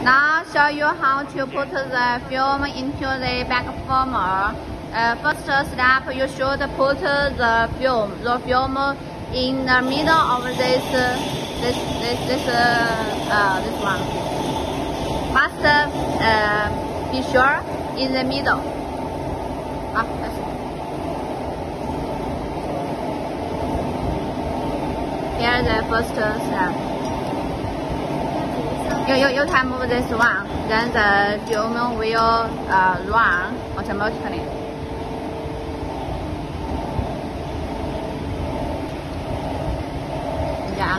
Now show you how to put the film into the back former. First step, you should put the film in the middle of this one. Must be sure in the middle. Here the first step. You can move this one, then the film will run automatically. Yeah.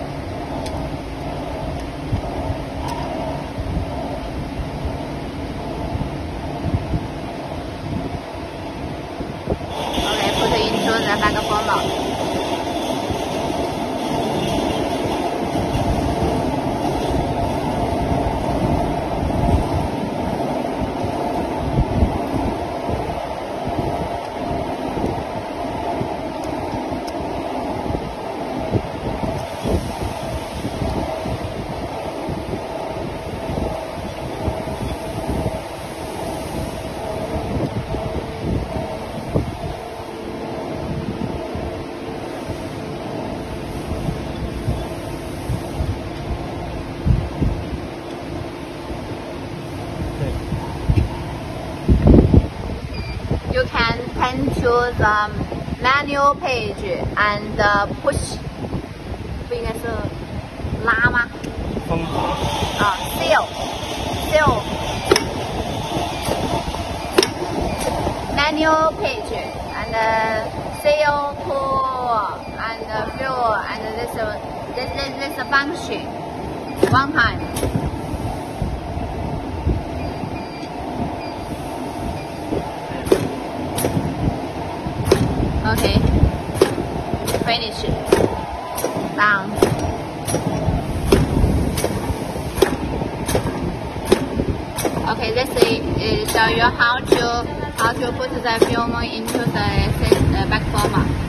Okay, put it into the back former. You can turn to the menu page and push， 不应该是拉吗？ 封好。 seal menu page and seal tool and view and this function one time. Okay, finish. Done. Okay, this is show you how to put the film into the back former.